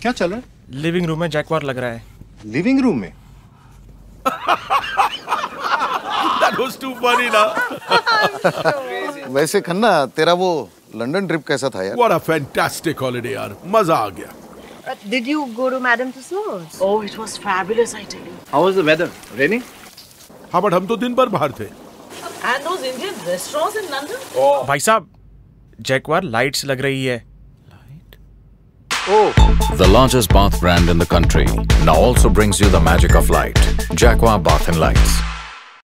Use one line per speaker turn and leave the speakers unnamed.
क्या चल रहा है?
लिविंग रूम में जैकवार लग रहा है।
लिविंग रूम में?
That was too funny ना।
वैसे खन्ना, तेरा वो लंदन ट्रिप कैसा था यार?
What a fantastic holiday यार, मजा आ गया।
Did you go to Madame Tussauds?
Oh, it was fabulous, I tell you.
How was the weather? Raining?
हाँ बट हम तो दिन भर बाहर थे।
And those Indian restaurants in London?
भाई साहब, जैकवार लाइट्स लग रही है।
The largest bath brand in the country now also brings you the magic of light. Jaguar Bath and Lights.